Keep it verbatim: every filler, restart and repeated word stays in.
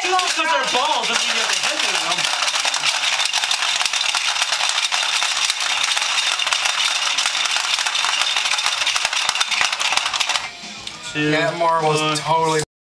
all because they're balls and you have to hit them. That more was totally